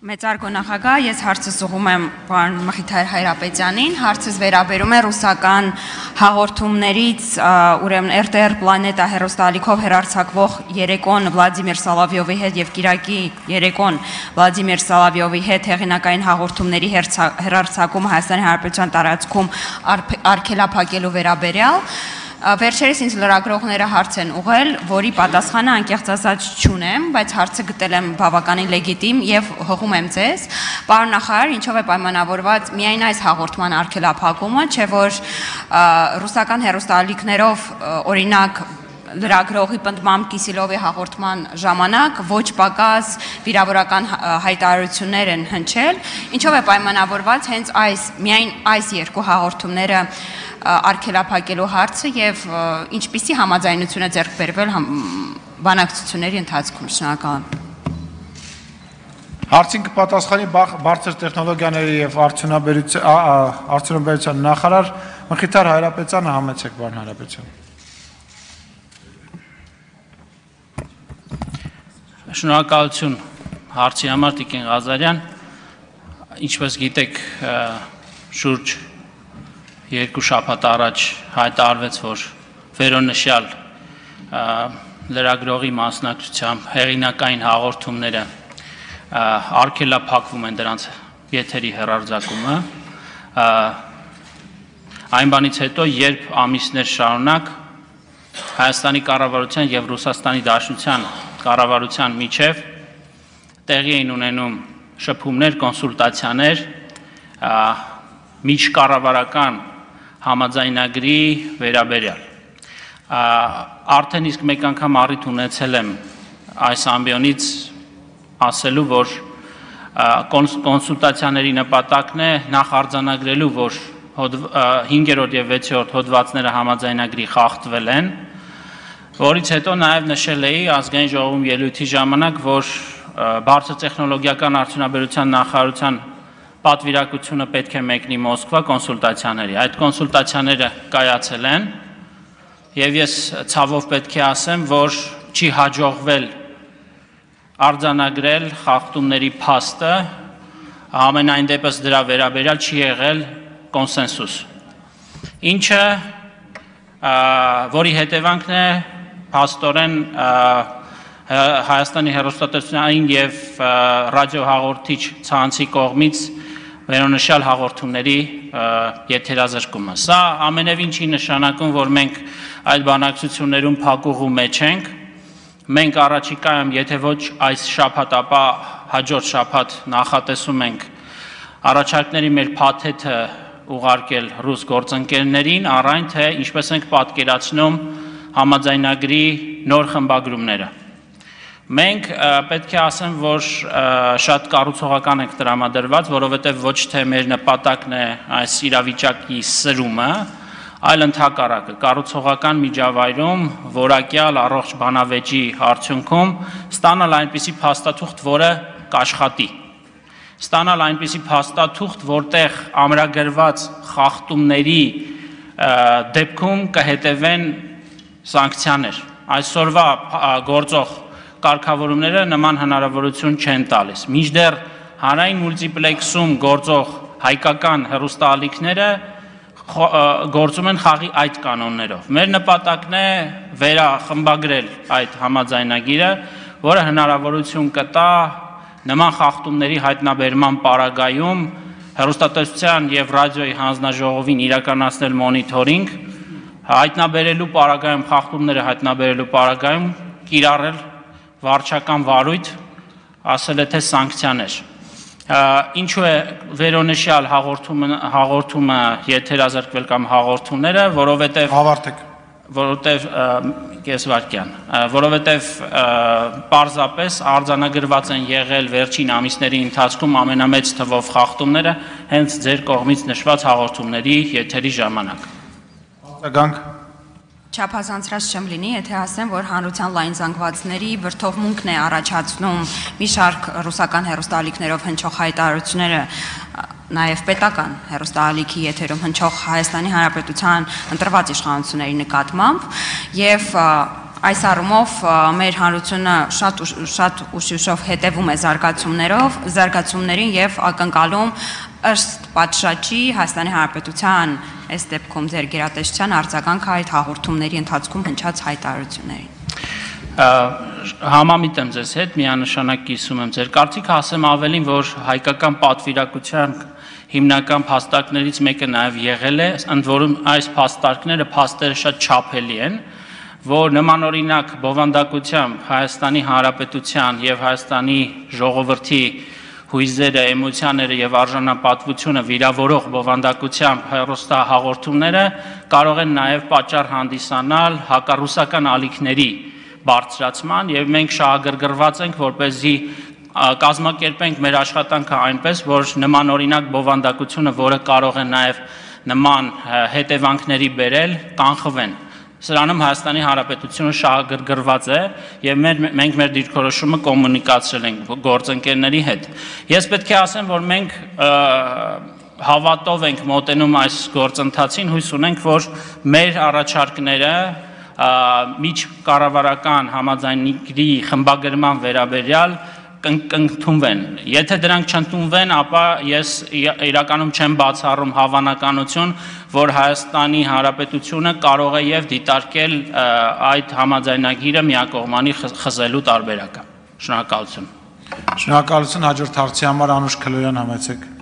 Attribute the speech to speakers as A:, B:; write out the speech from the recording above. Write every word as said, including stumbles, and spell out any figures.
A: Մեծարգո նախագահ, ես հարցս ուղղում եմ պարոն Մխիթար Հայրապետյանին, հարցս վերաբերում է ռուսական հաղորդումներից, ուրեմն R T R Պլանետա հեռուստաալիքով հեռարձակվող երեկոն Վլադիմիր Սոլովյովի հետ եւ Կիրակի երեկոն Վլադիմիր Սոլովյովի հետ հեղինակային հաղորդումների հեռարձակում Հայաստանի Հանրապետության տարածքում արգելափակելու վերաբերյալ Վերջերս ինձ լրագրողները հարց են ուղղել, որի պատասխանը անկեղծ ասած չունեմ, բայց հարցը գտել եմ բավականին լեգիտիմ եւ հողում եմ ձեզ։ Պարոն նախարար, ինչով է պայմանավորված միայն այս հաղորդման արգելափակումը, չէ՞ որ ռուսական հեռուստաալիքներով օրինակ լրագրողի պնդմամբ Կիսիլովի հաղորդման ժամանակ ոչ պակաս վիրավորական հայտարարություններ են հնչել, ինչով է պայմանավորված հենց այս միայն այս երկու հաղորդումները արգելափակելու հարցը եւ ինչպիսի համաձայնություն է ձեռք բերվել բանակցությունների ընթացքում։ Շնորհակալ եմ։
B: Հարցին կպատասխանի բարձր տեխնոլոգիաների եւ արդյունաբերության նախարար Մխիթար Հայրապետյանը, համեցեք պարոն Հայրապետյան։
C: Շնորհակալություն հարցի համար Տիկին Ղազարյան, ինչպես գիտեք, շուրջ երկու շաբաթ առաջ հայտարարվեց, որ վերոնշյալ լրագրողի մասնակցությամբ հեղինակային հաղորդումները արգելափակվում են դրանց եթերի հեռարձակումը, այն բանից հետո, երբ ամիսներ շարունակ Հայաստանի կառավարության եւ Ռուսաստանի Դաշնության կառավարության միջև տեղի էին ունենում շփումներ, կոնսուլտացիաներ, միջկառավարական համաձայնագրի վերաբերյալ։ Արդեն իսկ մեկ անգամ առիթ ունեցել եմ այս ամբիոնից ասելու, որ կոնսուլտացիաների նպատակն է նախ արձանագրելու, որ հինգերորդ եւ վեցերորդ հոդվածները համաձայնագրի խախտվել են, որից հետո նաև նշել էի ազգային ժողովում ելույթի ժամանակ, որ բարձր տեխնոլոգիական արդյունաբերության նախարարության պատվիրակությունը պետք է մեկնի Մոսկվա կոնսուլտացիաների։ Այդ կոնսուլտացիաները կայացել են եւ ես ցավով պետք է ասեմ, որ չի հաջողվել արձանագրել խախտումների փաստը, ամենայն դեպս դրա վերաբերյալ չի եղել կոնսենսուս։ Ինչը որի հետևանքն է փաստորեն Հայաստանի հեռուստատեսության եւ ռադիոհաղորդիչ ցանցի կողմից վերոնշյալ հաղորդումների եթերազրկումը։ Սա ամենևին չի նշանակում, որ մենք այդ բանակցություններում փակուղու մեջ ենք։ Մենք առաջիկայում, եթե ոչ այս շաբաթ, ապա հաջորդ շաբաթ նախատեսում ենք առաջարկների մեր փաթեթը ուղարկել ռուս գործընկերներին, առայն թե ինչպես ենք պատկերացնում համաձայնագրի նոր խմբագրումները։ Մենք պետք է ասեմ, որ շատ կառուցողական ենք տրամադրված, որովհետև ոչ թե մեր նպատակն է այս իրավիճակի սրումը, այլ ընդհակառակը կառուցողական միջավայրում որակյալ առողջ բանավեճի արդյունքում ստանալ այնպիսի փաստաթուղթ, որը կաշխատի, ստանալ այնպիսի փաստաթուղթ, որտեղ ամրագրված խախտումների դեպքում կհետևեն սանկցիաներ։ Այսօրվա գործող կարգավորումները նման հնարավորություն չեն տալիս։ Մինչդեռ հանրային մուլտիպլեքսում գործող հայկական հեռուստաալիքները գործում են խաղի այդ կանոններով։ Մեր նպատակն է վերախմբագրել այդ համաձայնագիրը, որը հնարավորություն կտա նման խախտումների հայտնաբերման պարագայում հեռուստատեսության եւ ռադիոյի հանձնաժողովին իրականացնել մոնիթորինգ, հայտնաբերելու պարագայում խախտումները հայտնաբերելու պարագայում կիրառել վարչական վարույթ, ասել է թե սանկցիաներ։ Ինչու է վերոնշյալ հաղորդումը եթերազրկվել կամ հաղորդումները, որովհետև
B: Հավարտեք,
C: որովհետև կեսվարկյան, որովհետև պարզապես արձանագրված են եղել վերջին ամիսների ընթացքում ամենամեծ թվով խախտումները հենց ձեր կողմից նշված հաղորդումների եթերի ժամանակ։
B: Արձագանք
A: Չափազանցրած չեմ լինի, եթե ասեմ, որ հանրության լայն զանգվածների վրդովմունքն է առաջացնում մի շարք ռուսական հեռուստաալիքներով հնչող հայտարարությունները, նաև պետական հեռուստաալիքի եթերում հնչող Հայաստանի Հանրապետության ընտրված իշխանությունների նկատմամբ եւ Այս առումով մեր հանրությունը շատ շատ ուշիշով հետևում է զարգացումներով, զարգացումներին եւ ակնկալում ըստ պատշաճի Հայաստանի Հանրապետության այս դեպքում ձեր գերատեսչության արձագանքը այդ հաղորդումների ընթացքում հնչած հայտարարություններին։
C: Համամիտ եմ ձեզ հետ, միանշանակ կիսում եմ ձեր կարծիքը, ասեմ ավելին, որ հայկական պատվիրակության հիմնական փաստարկներից մեկը նաև եղել է, ընդ որում այս փաստարկները փաստերը շատ չափելի են, որ նմանօրինակ բովանդակությամբ Հայաստանի Հանրապետության եւ Հայաստանի ժողովրդի հույզերը, էմոցիաները եւ արժանապատվությունը վիրավորող բովանդակությամբ հեռուստահաղորդումները կարող են նաեւ պատճառ հանդիսանալ հակառուսական ալիքների բարձրացման եւ մենք շահագրգռված ենք, որպեսզի կազմակերպենք մեր աշխատանքը այնպես, որ նմանօրինակ բովանդակությունը, որը կարող է նաեւ նման հետևանքների բերել, կանխվեն։ Սրանում Հայաստանի Հանրապետությունը շահագրգռված է եւ մեր մենք մեր դիրքորոշումը կոմունիկացրել ենք գործընկերների հետ։ Ես պետք է ասեմ, որ մենք հավատով ենք մոտենում այս գործընթացին, հույս ունենք, որ մեր առաջարկները միջկառավարական համաձայնագրի խմբագրման վերաբերյալ կընդունվեն։ Եթե դրանք չընդունվեն, ապա ես իրականում չեմ բացառում հավանականություն, որ Հայաստանի Հանրապետությունը կարող է եւ դիտարկել այդ համաձայնագիրը միակողմանի խզելու տարբերակը։ Շնորհակալություն։
B: Շնորհակալություն, հաջորդ հարցի համար Անուշ Քլոյան համեցեք։